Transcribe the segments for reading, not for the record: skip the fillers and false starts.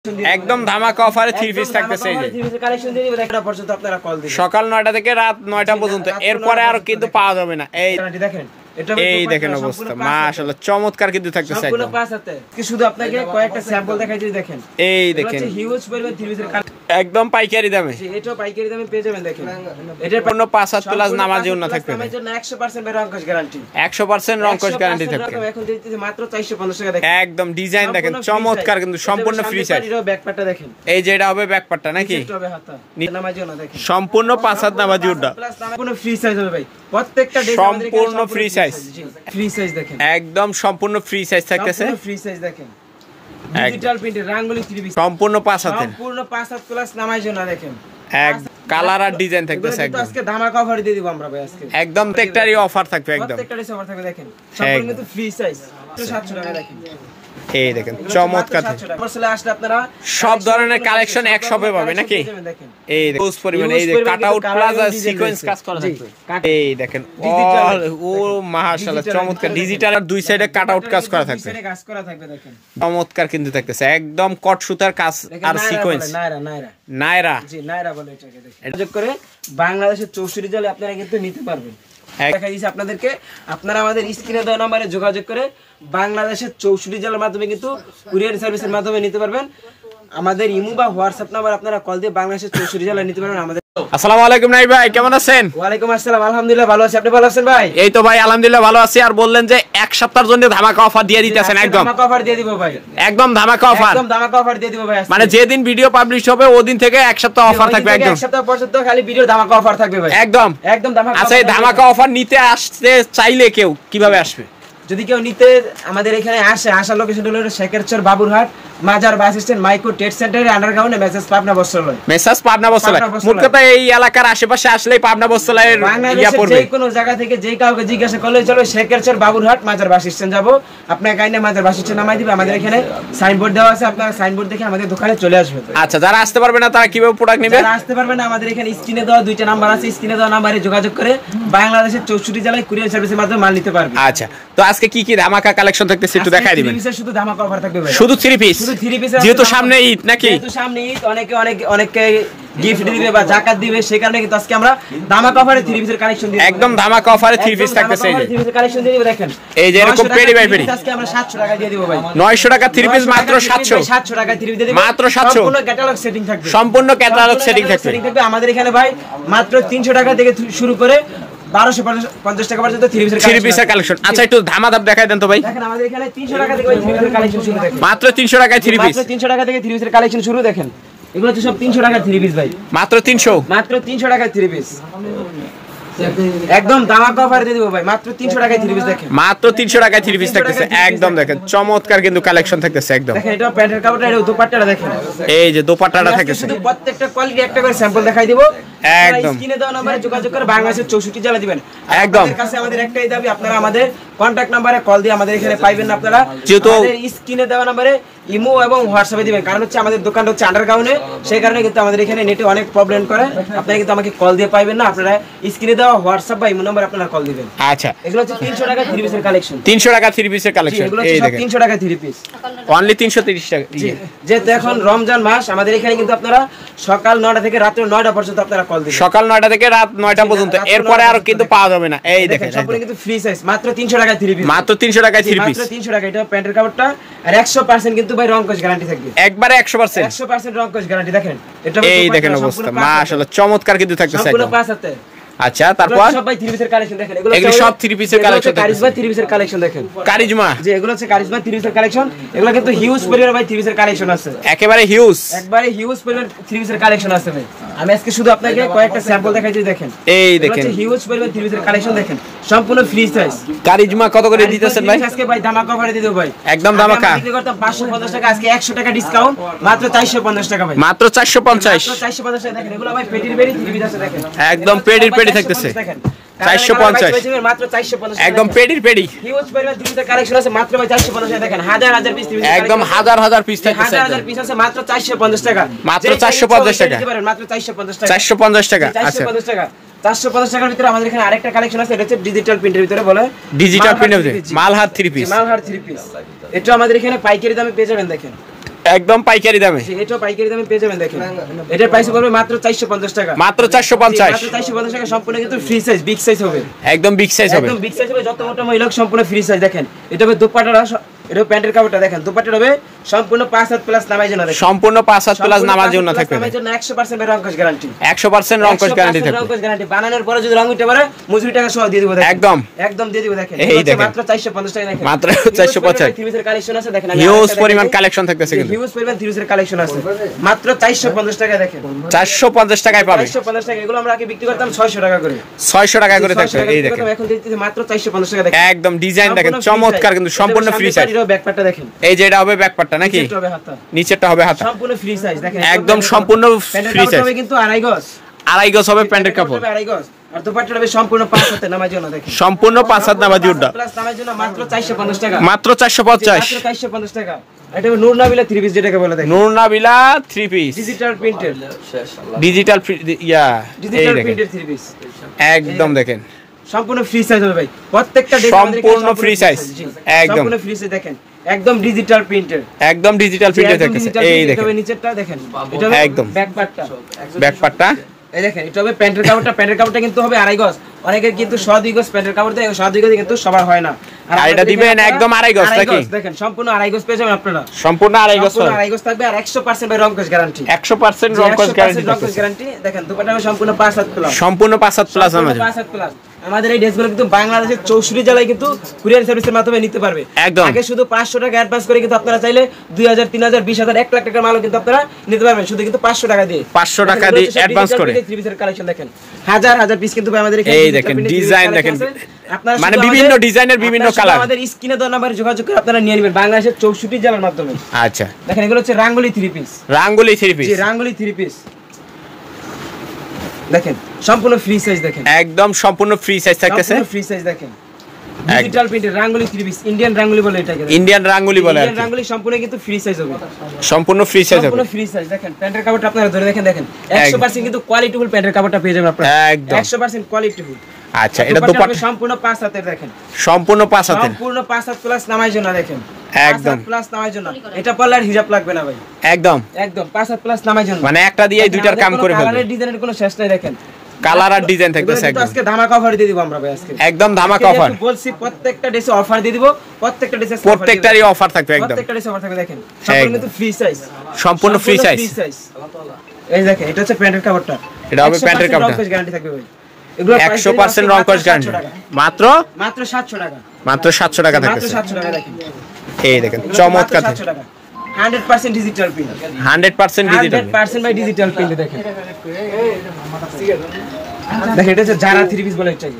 একদম ধামাকা অফারে 3 পিস থাকতেছে এই যে কালেকশন দিয়ে দিবেন একটা পর্যন্ত আপনারা কল দিবেন সকাল 9টা থেকে রাত 9টা পর্যন্ত এরপরে আর কিন্তু পাওয়া যাবে না এই দেখেন এই দেখেন অবস্থা মাশাআল্লাহ চমৎকার কিন্তু থাকতেছে একদম পুরো পাঁচ হাতে কি শুধু আপনাকে কয়েকটা স্যাম্পল দেখাই দিই দেখেন এই দেখেন হিউজ পরিমাণ 3 পিসের একদম পাইকারি দামে এটা পাইকারি দামে পেয়ে যাবেন দেখেন এটার পণ্য 5-7 প্লাস নামাজেও না থাকবে আমার জন্য 100% রংকশ গ্যারান্টি 100% রংকশ গ্যারান্টি থাকবে এখন দিতেছি মাত্র 450 টাকা দেখেন একদম ডিজাইন দেখেন চমৎকার কিন্তু সম্পূর্ণ ফ্রি সাইজ এটার ব্যাকপার্টটা দেখেন এই যে এটা হবে ব্যাকপার্টটা নাকি এটা হবে হাতা নামাজও না দেখেন সম্পূর্ণ 5-7 নামাজিউটা প্লাস সম্পূর্ণ ফ্রি সাইজ হবে ভাই প্রত্যেকটা ড্রেস সম্পূর্ণ ফ্রি সাইজ ফ্রি সাইজ দেখেন একদম সম্পূর্ণ ফ্রি সাইজ থাকতেছে ফ্রি সাইজ দেখেন ডিজিটাল প্রিন্টের রাঙ্গুলি 3 পিস সম্পূর্ণ 5 হাতে সম্পূর্ণ 5 প্লাস নামাজও না দেখেন এক কালার আর ডিজাইন থাকতেছে একদম আজকে ধামাকা অফার দিয়ে দিব আমরা ভাই আজকে একদম প্রত্যেকটারই অফার থাকবে একদম প্রত্যেকটারই অফার থাকবে দেখেন সম্পূর্ণ কিন্তু ফ্রি সাইজ 700 টাকা দেখেন এই দেখেন চমৎকার আসলে আসলে আপনারা সব ধরনের কালেকশন এক শপে পাবে নাকি এই দেখুন ইউজ পরিমাণে এই যে কাট আউট প্লাজা সিকোয়েন্স কাজ করা থাকবে এই দেখেন ও মাশাআল্লাহ চমৎকার ডিজিটাল আর দুই সাইডে কাট আউট কাজ করা থাকবে দেখেন চমৎকার কিন্তু থাকতেছে একদম কট সুতার কাজ আর সিকোয়েন্স নায়রা জি নায়রা বলে এটাকে দেখেন যোগ করে বাংলাদেশের 64 জেলায় আপনারা কিন্তু নিতে পারবেন দেখাই দিয়েছি আপনাদেরকে আপনারা আমাদের স্ক্রিনে দেওয়া নম্বরে যোগাযোগ করে বাংলাদেশের 64 জেলার মাধ্যমে কিন্তু কুরিয়ার সার্ভিসের মাধ্যমে নিতে পারবেন আমাদের ইমো বা হোয়াটসঅ্যাপ নাম্বার আপনারা কল দিয়ে বাংলাদেশের 64 জেলায় নিতে পারবেন আমাদের আসসালামু আলাইকুম নাই ভাই কেমন আছেন ওয়ালাইকুম আসসালাম আলহামদুলিল্লাহ ভালো আছি আপনি ভালো আছেন ভাই এই তো ভাই আলহামদুলিল্লাহ ভালো আছি আর বললেন যে এক সপ্তাহের জন্য ধামাকা অফার দিয়ে দিতেছেন একদম ধামাকা অফার দিয়ে দিব ভাই একদম ধামাকা অফার একদম ধামাকা অফার দিয়ে দিব ভাই মানে যেদিন ভিডিও পাবলিশ হবে ওই দিন থেকে এক সপ্তাহ অফার থাকবে একদম এক সপ্তাহ পর্যন্ত খালি ভিডিও ধামাকা অফার থাকবে ভাই একদম একদম ধামাকা আচ্ছা এই ধামাকা অফার নিতে আসতে চাইলে কেউ কিভাবে আসবে যদি কেউ নিতে আমাদের এখানে আসে আসার লোকেশন হলো শেখেরচর বাবুরহাট মাজার বাস স্ট্যান্ড মাইক্রো ট্রেড সেন্টারের আন্ডারগ্রাউন্ডে মেসেজ পাবনা বস্ত্রালয় মূল কথা এই এলাকার আশেপাশে আসলেই পাবনা বস্ত্রালয়ের ইয়া পড়বে যে কোনো জায়গা থেকে যেই কাউকে জিজ্ঞাসা করলে চলো শেখেরচর বাবুরহাট মাজার বাস স্ট্যান্ড যাব আপনাকে কাইন্ডে মাজার বাস স্ট্যান্ড নামাই দিবে আমাদের এখানে সাইনবোর্ড দেওয়া আছে আপনারা সাইনবোর্ড দেখে আমাদের দোকানে চলে আসবে আচ্ছা যারা আসতে পারবে না তারা কিভাবে প্রোডাক্ট নেবে যারা আসতে পারবে না আমাদের এখানে স্ক্রিনে দেওয়া দুইটা নাম্বার আছে স্ক্রিনে দেওয়া নম্বরে যোগাযোগ করে বাংলাদেশের 64 জেলায় কুরিয়ার সার্ভিসের মাধ্যমে মাল নিতে পারবে আচ্ছা তো আজকে কি কি ধামাকা কালেকশন থাকতেছে একটু দেখাই দিবেন শুধু ধামাকা অফার থাকবে ভাই শুধু 3 পিস শুধু 3 পিস যেহেতু সামনে ঈদ নাকি যেহেতু সামনে ঈদ অনেকে গিফট দিবে বা যাকাত দিবে সেই কারণে কিন্তু আজকে আমরা ধামাকা অফারে 3 পিসের কালেকশন দিই একদম ধামাকা অফারে 3 পিস থাকতেছে এই যে 3 পিসের কালেকশন দিয়ে দিব দেখেন এই যে এরকম পেডি বাই পেডি আজকে আমরা 700 টাকা দিয়ে দিব ভাই 900 টাকা 3 পিস মাত্র 700 টাকা 3 পিস দিয়ে দিব মাত্র 700 সম্পূর্ণ ক্যাটালগ সেটিং থাকবে সম্পূর্ণ ক্যাটালগ সেটিং থাকবে আমাদের এখানে ভাই মাত্র 300 টাকা থেকে শুরু করে 1250 টাকা পর্যন্ত 3 পিসের কালেকশন আচ্ছা একটু ধামাধাপ দেখাই দেন তো ভাই দেখেন আমাদের এখানে 300 টাকা থেকে 3 পিসের কালেকশন শুরু দেখেন মাত্র 300 টাকায় 3 পিস মাত্র 300 টাকা থেকে 3 পিসের কালেকশন শুরু দেখেন এগুলো হচ্ছে সব 300 টাকা 3 পিস ভাই মাত্র 300 টাকা 3 পিস একদম ধামাকা অফার দিয়ে দিব ভাই মাত্র 300 টাকায় 3 পিস দেখেন মাত্র 300 টাকায় 3 পিস থাকতেছে একদম দেখেন চমৎকার কিন্তু কালেকশন থাকতেছে একদম দেখেন এটা প্যান্টের কাপড়টা এটা দোপাট্টাটা দেখেন এই যে দোপাট্টাটা থাকতেছে প্রত্যেকটা কোয়ালিটি একটা করে স্যাম্পল দেখাই দিব একদম স্ক্রিনে দেওয়া নম্বরে যোগাযোগ করে বাংলাদেশের 64 জেলা দিবেন একদম আমাদের কাছে আমাদের একটাই দাবি আপনারা আমাদের কন্টাক্ট নম্বরে কল দিয়ে আমাদের এখানে পাইবেন না আপনারা যেহেতু আমাদের স্ক্রিনে দেওয়া নম্বরে ইমো এবং হোয়াটসঅ্যাপে দিবেন কারণ হচ্ছে আমাদের দোকানটা হচ্ছে আন্ডারগ্রাউন্ডে সেই কারণে কিন্তু আমাদের এখানে নেটে অনেক প্রবলেম করে আপনারা কিন্তু আমাকে কল দিয়ে পাইবেন না আপনারা স্ক্রিনে দেওয়া হোয়াটসঅ্যাপ বা ইমো নম্বরে আপনারা কল দিবেন আচ্ছা এগুলো হচ্ছে 300 টাকা 3 পিসের কালেকশন 300 টাকা 3 পিসের কালেকশন এই দেখেন 300 টাকা 3 পিস অনলি 330 টাকা জি যেহেতু এখন রমজান মাস আমাদের এখানে কিন্তু আপনারা সকাল 9টা থেকে রাত 9টা পর্যন্ত আপনারা কল দিবেন সকাল 9টা থেকে রাত 9টা পর্যন্ত এরপরে আর কিন্তু পাওয়া যাবে না এই দেখেন সম্পূর্ণ কিন্তু ফ্রি সাইজ মাত্র 300 টাকা 3 পিস মাত্র 300 টাকায় 3 পিস মাত্র 300 টাকা এটা প্যান্টের কাপড়টা আর 100% কিন্তু ভাই রংকশ গ্যারান্টি থাকবে একবারে 100% 100% রংকশ গ্যারান্টি দেখেন এটা এই দেখেন অবস্থা মাশাআল্লাহ চমৎকার কিন্তু থাকতেছে সম্পূর্ণ 5 হাতে আচ্ছা তারপর সব ভাই 3 পিসের কালেকশন দেখেন এগুলো সব 3 পিসের কালেকশন কারিজমা 3 পিসের কালেকশন দেখেন কারিজমা জি এগুলো হচ্ছে কারিজমা 3 পিসের কালেকশন এগুলো কিন্তু হিউজ পরিমাণ ভাই 3 পিসের কালেকশন আছে একেবারে হিউজ একবারে হিউজ পরিমাণ 3 পিসের কালেকশন আছে ভাই আমি আজকে শুধু আপনাকে কয়েকটা স্যাম্পল দেখাই দিই দেখেন এই দেখেন হিউজ পরিমাণ 3 পিসের কালেকশন দেখেন সম্পূর্ণ ফ্রি সাইজ কারিজমা কত করে দিতেছেন ভাই আজকে ভাই ধামাকা অফারে দিয়ে দেব ভাই একদম ধামাকা আমি বিক্রি করতাম 550 টাকা আজকে 100 টাকা ডিসকাউন্ট মাত্র 450 টাকা ভাই মাত্র 450 450 টাকা দেখেন এগুলো ভাই পেটির বেরি 3 পিস আছে দেখেন একদম পেটির থাকতেছে 450 মাত্র 450 একদম পেডি হিউজ পরিমাণ 3 পিসের কালেকশন আছে মাত্র ভাই 450 টাকা দেখেন হাজার পিস একদম হাজার পিস থাকতেছে হাজার পিস আছে মাত্র 450 টাকা মাত্র 450 টাকা মাত্র 450 টাকা 450 টাকা আচ্ছা 450 টাকা 450 টাকার ভিতরে আমাদের এখানে আরেকটা কালেকশন আছে এটা হচ্ছে ডিজিটাল প্রিন্টের ভিতরে বলে ডিজিটাল প্রিন্টের ভিতরে মালহার 3 পিস এটা আমাদের এখানে পাইকারি দামে পেয়ে যাবেন দেখেন একদম পাইকারি দামে। এটাও পাইকারি দামে পেয়ে যাবেন দেখেন। এটার প্রাইস পড়বে মাত্র 450 টাকা। মাত্র 450। মাত্র 450 টাকা, সম্পূর্ণ কিন্তু ফ্রি সাইজ, বিগ সাইজ হবে। একদম বিগ সাইজ হবে। একদম বিগ সাইজ হবে, যত মোটা মহিলা সম্পূর্ণ ফ্রি সাইজ দেখেন। এটা হবে দোপাট্টাটা, এটা প্যান্টের কাপড়টা দেখেন। দোপাট্টা হবে সম্পূর্ণ 5 হাত প্লাস নামার জন্য দেখেন। সম্পূর্ণ 5 হাত প্লাস নামার জন্য থাকবে। নামার জন্য 100% রং কস গ্যারান্টি। 100% রং কস গ্যারান্টি থাকবে। রং কস গ্যারান্টি। বানানোর পরে যদি রং উঠে পড়ে মজুরি টাকা সহ দিয়ে দেব দেখেন। একদম একদম দিয়ে দেব দেখেন। এই দেখেন মাত্র 450 টাকা দেখেন। মাত্র 450। থ্রিপিসের কালেকশন আছে দেখেন। হিউজ পরিমাণ কালেকশন থাকতেছে কিন্তু। হিউজ পরিমাণ থ্রিপিসের কালেকশন আছে। মাত্র 450 টাকা দেখেন। 450 টাকায় পাবে। 450 টাকা। এগুলো আমরা আগে বিক্রি করতাম 600 টাকা করে। 600 টাকা করে থাকবে। এই দেখেন এখন দিতেছি মাত্র 450 টাকা দেখেন। একদম ডিজাইন দেখেন চমৎকার কিন্তু সম্পূর্ণ ফ্রি সাইজ। এটাও ব্যাকপার্টটা দেখেন। এই যে এটা হবে ব্যাকপার্টটা নাকি? নিচেরটা হবে হাতা। নিচেরটা হবে হাতা। সম্পূর্ণ ফ্রি সাইজ দেখেন। একদম সম্পূর্ণ ফ্রি সাইজ হবে কিন্তু 2.5 গজ। 2.5 গজ হবে প্যান্টের কাপড়। 2.5 গজ। আর দোপাট্টাটা হবে সম্পূর্ণ 5 হাতে নামার জন্য দেখেন। সম্পূর্ণ 5 হাত নামার জন্য। প্লাস নামার জন্য মাত্র 450 টাকা। মাত্র 450। মাত্র 450 টাকা। এটা হবে নূর নাবিলা 3 পিস যেটাকে বলে দেখেন। Noor Nabila 3 piece. Digital printed. Digital ইয়া ডিজিটাল প্রিন্টেড 3 পিস। একদম দেখেন সম্পূর্ণ ফ্রি সাইজ হবে ভাই। প্রত্যেকটা সম্পূর্ণ ফ্রি সাইজ। একদম সম্পূর্ণ ফ্রি সাইজ দেখেন। একদম ডিজিটাল প্রিন্টেড। একদম ডিজিটাল প্রিন্টেড থাকছে। এই দেখেন নিচেরটা দেখেন। এটা একদম ব্যাকপার্টটা। ব্যাকপার্টটা এই দেখেন এটা হবে প্যান্টের কাপড়টা। প্যান্টের কাপড়টা কিন্তু হবে 2.5 গজ। অনেকের কিন্তু 1.5 গজ প্যান্টের কাপড় দেয়, 1.5 গজ কিন্তু সবার হয় না। আর এটা দিবেন একদম 2.5 গজ নাকি? দেখেন সম্পূর্ণ 2.5 গজ পেয়ে যাবেন আপনারা। সম্পূর্ণ 2.5 গজ। সম্পূর্ণ 2.5 গজ থাকবে আর 100% ভাই রং কস গ্যারান্টি। 100% রং কস গ্যারান্টি। রং কস গ্যারান্টি দেখেন। দোপাট্টা হবে সম্পূর্ণ 5 হাত প্লাস। সম্পূর্ণ 5 হাত প্লাস আমাদের। 5 হাত প্লাস। আমাদের এই ড্রেসগুলো কিন্তু বাংলাদেশের 64 জেলায় কিন্তু কুরিয়ার সার্ভিসের মাধ্যমে নিতে পারবে। একদম। আগে শুধু 500 টাকা অ্যাডভান্স করে কিন্তু আপনারা চাইলে 2000 3000 20000 1 লাখ টাকার মালও কিন্তু আপনারা নিতে পারবেন শুধু কিন্তু 500 টাকা দিয়ে। 500 টাকা দিয়ে অ্যাডভান্স করে। 3 পিসের কালেকশন দেখেন। হাজার হাজার পিস কিন্তু আমাদের এখানে। এই দেখেন ডিজাইন দেখেন। আপনারা মানে বিভিন্ন ডিজাইনের বিভিন্ন কালার। আমাদের স্ক্রিনে দেওয়া নাম্বারে যোগাযোগ করে আপনারা নিয়ে নেবেন বাংলাদেশের 64 জেলার মাধ্যমে। আচ্ছা দেখেন এগুলো হচ্ছে রাঙ্গুলি 3 পিস। রাঙ্গুলি 3 পিস। জি রাঙ্গুলি 3 পিস দেখেন সম্পূর্ণ ফ্রি সাইজ দেখেন। একদম সম্পূর্ণ ফ্রি সাইজ থাকতেছে। সম্পূর্ণ ফ্রি সাইজ দেখেন। Digital printed Rangoli 3 piece. Indian রাঙ্গুলি বলে এটাকে। ইন্ডিয়ান রাঙ্গুলি বলে। ইন্ডিয়ান রাঙ্গুলি সম্পূর্ণ কিন্তু ফ্রি সাইজ হবে। সম্পূর্ণ ফ্রি সাইজ হবে। সম্পূর্ণ ফ্রি সাইজ দেখেন। প্যান্টের কাপড়টা আপনারা ধরে দেখেন। 100% কিন্তু কোয়ালিটিফুল প্যান্টের কাপড়টা পেয়ে যাবেন আপনারা। একদম 100% কোয়ালিটিফুল। আচ্ছা এটা দোপাট্টা সম্পূর্ণ 5 হাতের দেখেন। সম্পূর্ণ 5 হাতের। সম্পূর্ণ 5 হাত প্লাস নামার জন্য দেখেন। একদম প্লাস নামার জন্য। এটা পরলে আর হিজাব লাগবে না ভাই। একদম একদম 5 হাত প্লাস নামার জন্য। মানে একটা দিয়েই দুইটার কাম করে ফেলবে। কালারের ডিজাইনের কোনো শেষ নাই দেখেন। কালার আর ডিজাইন থাকতেছে একদম। আজকে ধামাকা অফার দিয়ে দিব আমরা ভাই আজকে। একদম ধামাকা অফার। বলছি প্রত্যেকটা ড্রেসে অফার দিয়ে দিব। প্রত্যেকটা ড্রেসে প্রত্যেকটারই অফার থাকবে একদম। প্রত্যেকটা ড্রেসে অফার থাকবে দেখেন। সম্পূর্ণ কিন্তু ফ্রি সাইজ। সম্পূর্ণ ফ্রি সাইজ। এই দেখেন এটা হচ্ছে প্যান্টের কাপড়টা। এটা হবে প্যান্টের কাপড়টা। গ্যারান্টি থাকবে ভাই। এগুলো 100% রং কস গ্যারান্টি। মাত্র 700 টাকা। মাত্র 700 টাকা মাত্র থাকতেছে। 700 টাকা দেখেন। এই দেখেন চমৎকার। 700 টাকা। 100% digital print. 100% digital. 100% by digital print দেখেন। দেখেন এটা হচ্ছে জারা 3 পিস বলে এটাকে।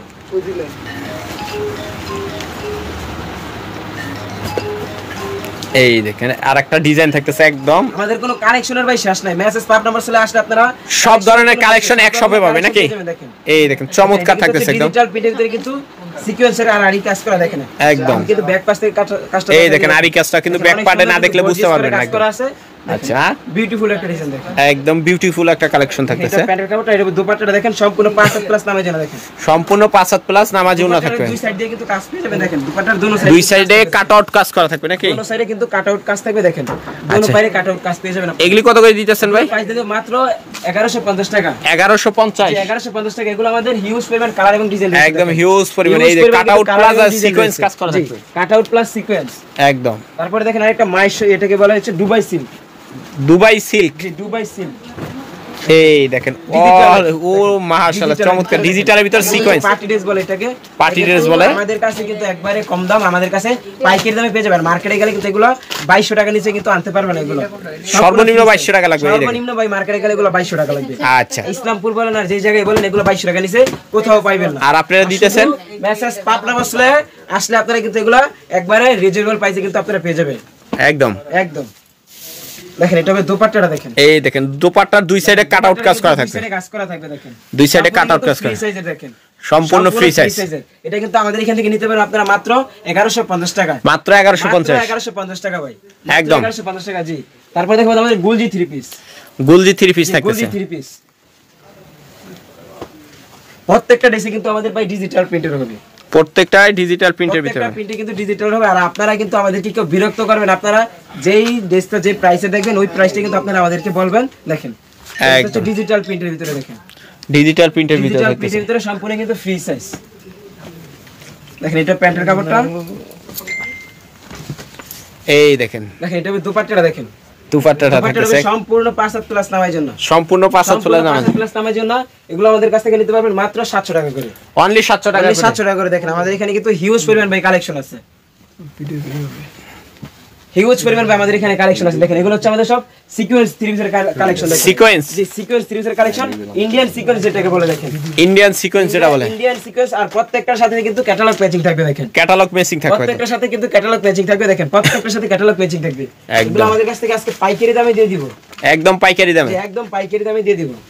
এই দেখেন আরেকটা ডিজাইন থাকতেছে একদম। আমাদের কোনো কালেকশনের ভাই শেষ নাই। মেসেজ পাপ নাম্বার চলে আসলে আপনারা সব ধরনের কালেকশন এক শপে পাবে নাকি? এই দেখেন চমৎকার থাকতেছে একদম। ডিজিটাল প্রিন্টের ভিতরে কিন্তু সিকোয়েন্সের আর আরি কাজ করা দেখেন। একদম কিন্তু ব্যাক পাশ থেকে কাজটা এই দেখেন আরি কাজটা কিন্তু ব্যাক পার্টে না দেখলে বুঝতে পারবেন না একদম। আচ্ছা বিউটিফুল একটা ডিজাইন দেখেন। একদম বিউটিফুল একটা কালেকশন থাকতেছে। এটা প্যান্টের কাপড়টা এটা দোপাট্টাটা দেখেন সম্পূর্ণ 5 হাত প্লাস নামার জন্য দেখেন। সম্পূর্ণ 5 হাত প্লাস নামার জন্য থাকবে। দুই সাইড দিয়ে কিন্তু কাজ পেয়ে যাবেন দেখেন। দোপাট্টার দুই সাইডে কাট আউট কাজ করা থাকবে নাকি? দুই সাইডে কিন্তু কাট আউট কাজ থাকবে দেখেন। দুই পারে কাট আউট কাজ পেয়ে যাবেন। এগুলি কত করে দিতেছেন ভাই? প্রাইস দিতে মাত্র 1150 টাকা। 1150। 1150 টাকা। এগুলো আমাদের হিউজ পরিমাণ কালার এবং ডিজাইন একদম হিউজ পরিমাণ। এই যে কাট আউট প্লাস আর সিকোয়েন্স কাজ করা থাকবে। কাট আউট প্লাস সিকোয়েন্স একদম। তারপরে দেখেন আরেকটা এটাকে বলা হচ্ছে Dubai silk. Dubai silk. Dubai silk. এই দেখেন ও মাশাআল্লাহ চমৎকার ডিজিটালের ভিতর সিকোয়েন্স। পার্টি ড্রেস বলে এটাকে। পার্টি ড্রেস বলে। আমাদের কাছে কিন্তু একবারে কম দাম। আমাদের কাছে পাইকারি দামে পেয়ে যাবেন। মার্কেটে গেলে কিন্তু এগুলো 2200 টাকা নিচে কিন্তু আনতে পারবেন না। এগুলো সর্বনিম্ন 2200 টাকা লাগবে। সর্বনিম্ন ভাই মার্কেটে গেলে এগুলো 2200 টাকা লাগবে। আচ্ছা ইসলামপুর বলেন আর যে জায়গায় বলেন এগুলো 2200 টাকা নিচে কোথাও পাইবেন না। আর আপনারা দিতেছেন মেসেজ পাবনা বসলে আসলে আপনারা কিন্তু এগুলো একবারে রিজনেবল প্রাইসে কিন্তু আপনারা পেয়ে যাবেন। একদম একদম। দেখেন এটা হবে দোপাট্টাটা দেখেন। এই দেখেন দোপাট্টার দুই সাইডে কাট আউট কাজ করা থাকবে। দুই সাইডে কাজ করা থাকবে দেখেন। দুই সাইডে কাট আউট কাজ করা। ফ্রি সাইজে দেখেন। সম্পূর্ণ ফ্রি সাইজ। এটা কিন্তু আমাদের এখান থেকে নিতে পারেন আপনারা মাত্র 1150 টাকা। মাত্র 1150। 1150 টাকা ভাই। একদম 1150 টাকা জি। তারপর দেখো আমাদের গুলজি 3 পিস। গুলজি 3 পিস থাকতেছে। গুলজি 3 পিস। প্রত্যেকটা ড্রেসে কিন্তু আমাদের ভাই ডিজিটাল প্রিন্টের হবে। প্রত্যেকটাই ডিজিটাল প্রিন্টের ভিতরে, প্রত্যেকটা প্রিন্টে কিন্তু ডিজিটাল হবে। আর আপনারা কিন্তু আমাদেরকে কেউ বিরক্ত করবেন, আপনারা যেই ড্রেসটা যে প্রাইসে দেখবেন ওই প্রাইসটা কিন্তু আপনারা আমাদেরকে বলবেন। দেখেন এটা ডিজিটাল প্রিন্টের ভিতরে, দেখেন ডিজিটাল প্রিন্টের ভিতরে, ডিজিটাল প্রিন্টের ভিতরে সম্পূর্ণ কিন্তু ফ্রি সাইজ। দেখেন এটা প্যান্টের কাপড়টা, এই দেখেন এটা দুপাট্টাটা, দেখেন দুপাট্টাটা থাকতেছে সম্পূর্ণ 5 হাত প্লাস নামার জন্য, সম্পূর্ণ 5 হাত প্লাস নামার জন্য। এগুলো আমাদের কাছ থেকে নিতে পারবেন মাত্র 700 টাকা করে, অনলি 700 টাকা, 700 টাকা করে। দেখেন আমাদের এখানে কিন্তু হিউজ পরিমাণ ভাই কালেকশন আছে, হিউজ পরিমাণ ভাই আমাদের এখানে কালেকশন আছে। দেখেন এগুলো হচ্ছে আমাদের সব সিকোয়েন্স থ্রি পিসের কালেকশন। সিকোয়েন্স, জি সিকোয়েন্স থ্রি পিসের কালেকশন, ইন্ডিয়ান সিকোয়েন্স যেটাকে বলে। দেখেন ইন্ডিয়ান সিকোয়েন্স যেটা বলে, ইন্ডিয়ান সিকোয়েন্স। আর প্রত্যেকটার সাথে কিন্তু ক্যাটালগ ম্যাচিং থাকবে। দেখেন ক্যাটালগ ম্যাচিং থাকবে, প্রত্যেকটার সাথে কিন্তু ক্যাটালগ ম্যাচিং থাকবে। দেখেন প্রত্যেকটার সাথে ক্যাটালগ ম্যাচিং থাকবে। এগুলো আমাদের কাছ থেকে আজকে পাইকারি দামে দিয়ে দিব, একদম পাইকারি দামে, একদম পাইকারি দামে দিয়ে দিব।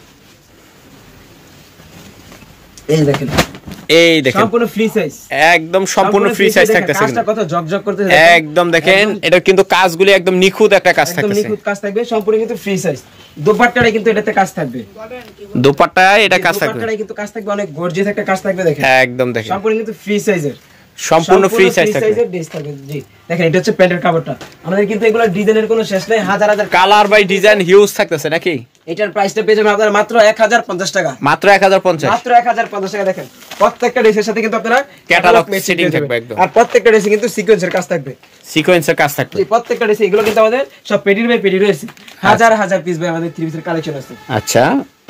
এই দেখেন, এই দেখেন সম্পূর্ণ ফ্রি সাইজ, একদম সম্পূর্ণ ফ্রি সাইজ থাকতেছে। কাজটা কত ঝকঝক করতেছে একদম। দেখেন এটা কিন্তু কাজগুলি একদম নিখুঁত একটা কাজ থাকতেছে, একদম নিখুঁত কাজ থাকবে, সম্পূর্ণ কিন্তু ফ্রি সাইজ। দোপাট্টাটা কিন্তু এটাতে কাজ থাকবে, দোপাট্টায় এটা কাজ থাকবে, দোপাট্টাটা কিন্তু কাজ থাকবে, অনেক গর্জিয়াস একটা কাজ থাকবে। দেখেন একদম, দেখেন সম্পূর্ণ কিন্তু ফ্রি সাইজের, সম্পূর্ণ ফ্রি সাইজ থাকবে। জি দেখেন এটা হচ্ছে প্যান্টের কাপড়টা। আমাদের কিন্তু এগুলো ডিজাইনের কোনো শেষ নাই, হাজার হাজার কালার বাই ডিজাইন হিউজ থাকতেছে নাকি। এটার প্রাইসটা পেয়ে যাবেন আপনারা মাত্র 1050 টাকা, মাত্র 1050, মাত্র 1050 টাকা। দেখেন প্রত্যেকটা ড্রেসের সাথে কিন্তু আপনারা ক্যাটালগ সেটিং থাকবে একদম, আর প্রত্যেকটা ড্রেসে কিন্তু সিকোয়েন্সের কাজ থাকবে, সিকোয়েন্সের কাজ থাকবে। জি প্রত্যেকটা ড্রেসে এগুলো কিন্তু আমাদের সব পেটির বাই পেটি রয়েছে, হাজার হাজার পিস ভাই আমাদের থ্রি পিসের কালেকশন আছে। আচ্ছা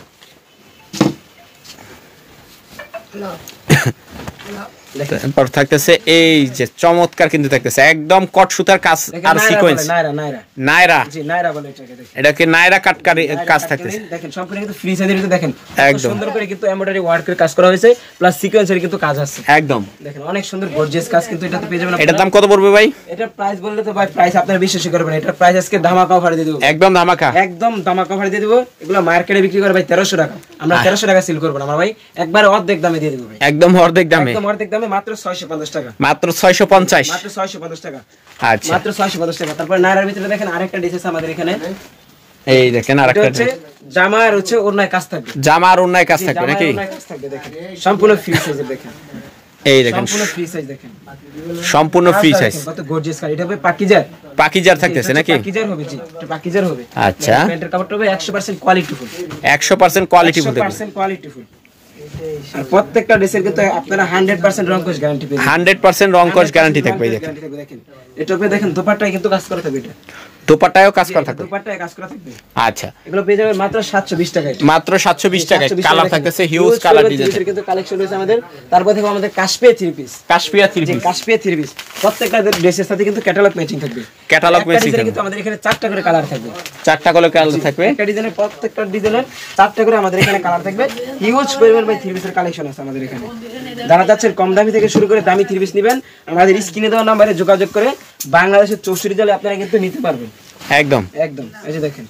তারপর থাকতেছে এই যে চমৎকার কিন্তু থাকতেছে একদম কট সুতার কাজ আর সিকোয়েন্স, নায়রা, জি নায়রা বলে এটাকে। দেখেন এটাকে নায়রা কাটকারি কাজ থাকতেছে। দেখেন সম্পূর্ণ কিন্তু ফ্রি সাইজের ভিতরে, দেখেন একদম সুন্দর করে কিন্তু এমব্রয়ডারি ওয়ার্কের কাজ করা হয়েছে, প্লাস সিকোয়েন্সের কিন্তু কাজ আছে একদম। দেখেন অনেক সুন্দর গর্জিয়াস কাজ কিন্তু এটাতে পেয়ে যাবেন। এটার দাম কত পড়বে ভাই? এটা প্রাইস বললে তো ভাই প্রাইস আপনারা বিশ্বাসই করবেন, এটার প্রাইস আজকে ধামাকা অফারে দিয়ে দেব, একদম ধামাকা, একদম ধামাকা অফারে দিয়ে দেব। এগুলো মার্কেটে বিক্রি করে ভাই 1300 টাকা, আমরা 1300 টাকা সেল করব না আমরা ভাই, একবারে অর্ধেক দামে দিয়ে দেব ভাই, একদম অর্ধেক দামে, একদম অর্ধেক দামে, মাত্র 650 টাকা, মাত্র 650, মাত্র 650 টাকা। আচ্ছা মাত্র 650 টাকা। তারপর নায়রার ভিতরে দেখেন আরেকটা ডিশ আছে আমাদের এখানে, এই দেখেন আরেকটা হচ্ছে জামা আর হচ্ছে ওড়নায় কাজ থাকবে, জামা আর ওড়নায় কাজ থাকবে নাকি, ওড়নায় কাজ থাকবে। দেখেন সম্পূর্ণ ফ্রি সাইজের, দেখেন এই দেখেন সম্পূর্ণ ফ্রি সাইজ, দেখেন সম্পূর্ণ ফ্রি সাইজ, কত গর্জিয়াস কাজ। এটা হবে পাকিজার, পাকিজার থাকতেছে নাকি, পাকিজার হবে, জি এটা পাকিজার হবে। আচ্ছা প্যান্টের কাপড়টা হবে 100% কোয়ালিটিফুল, 100% কোয়ালিটিফুল, 100% কোয়ালিটিফুল। আর প্রত্যেকটা ড্রেসের কিন্তু আপনারা 100% রং কস গ্যারান্টি পাবেন, 100% রং কস গ্যারান্টি থাকবে। দেখেন এটাতে দেখেন দোপাট্টায় কিন্তু কাজ করা থাকবে, এটা দোপাট্টায়ও কাজ করা থাকবে, দোপাট্টায় কাজ করা থাকবে। আচ্ছা এগুলো পেয়ে যাবেন মাত্র 720 টাকায়, মাত্র 720 টাকায়। কালার থাকতেছে হিউজ কালার ডিজাইন কিন্তু কালেকশন রয়েছে আমাদের। তারপর দেখো আমাদের Kashpia three piece, Kashpia three piece, Kashpia three piece প্রত্যেকটা ড্রেসের সাথে কিন্তু ক্যাটালগ ম্যাচিং থাকবে, ক্যাটালগ ম্যাচিং কিন্তু আমাদের এখানে 4টা করে কালার থাকবে, 4টা করে কালার থাকবে। একটা ডিজাইনের প্রত্যেকটা ডিজাইনের 4টা করে আমাদের এখানে কালার থাকবে। হিউজ পরিমাণ ভাই থ্রি পিসের কালেকশন আছে আমাদের এখানে। যারা যাচ্ছেন কম দামি থেকে শুরু করে দামি থ্রি পিস নেবেন, আমাদের স্ক্রিনে দেওয়া নম্বরে যোগাযোগ করে বাংলাদেশের 64 জেলায় আপনারা কিন্তু নিতে পারবেন। একদম একদম এই যে দেখেন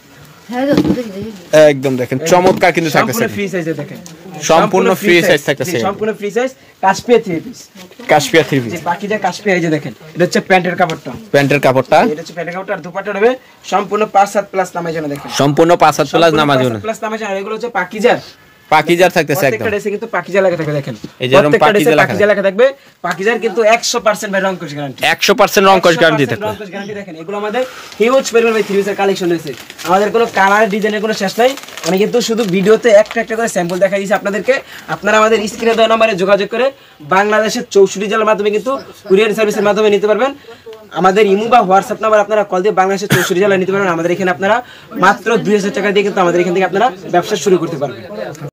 একদম দেখেন চমৎকার কিন্তু থাকতেছে, সম্পূর্ণ ফ্রি সাইজে, দেখেন সম্পূর্ণ ফ্রি সাইজ থাকতেছে, সম্পূর্ণ free size Kashpia three piece, Kashpia three piece বাকিটা কাশপিয়া। এই যে দেখেন এটা হচ্ছে প্যান্টের কাপড়টা, প্যান্টের কাপড়টা এটা হচ্ছে প্যান্টের কাপড়টা। আর দুপাট্টা হবে সম্পূর্ণ 5 হাত প্লাস নামার জন্য, দেখেন সম্পূর্ণ 5 হাত প্লাস নামার জন্য, প্লাস নামার জন্য। এগুলো হচ্ছে পাকিজার, পাকিজার থাকতেছে একদম, প্রত্যেকটা ড্রেসে কিন্তু পাকিজা লেখা থাকবে। দেখেন প্রত্যেকটা ড্রেসে পাকিজা লেখা থাকবে। পাকিজার কিন্তু 100% ভাই রং কস গ্যারান্টি, 100% রং কস গ্যারান্টি থাকবে, রং কস গ্যারান্টি। দেখেন এগুলো আমাদের হিউজ পরিমাণ ভাই থ্রি পিসের কালেকশন রয়েছে আমাদের, কোনো কালার ডিজাইনের কোনো শেষ নাই। আমি কিন্তু শুধু ভিডিওতে একটা একটা করে স্যাম্পল দেখাই দিয়েছি আপনাদেরকে। আপনারা আমাদের স্ক্রিনে দেওয়া নম্বরে যোগাযোগ করে বাংলাদেশের 64 জেলার মাধ্যমে কিন্তু কুরিয়ার সার্ভিসের মাধ্যমে নিতে পারবেন। আমাদের ইমো বা হোয়াটসঅ্যাপ নাম্বার আপনারা কল দিয়ে বাংলাদেশের 64 জেলায় নিতে পারবেন। আমাদের এখানে আপনারা মাত্র 2000 টাকা দিয়ে কিন্তু আমাদের এখান থেকে আপনারা ব্যবসা শুরু করতে পারবেন।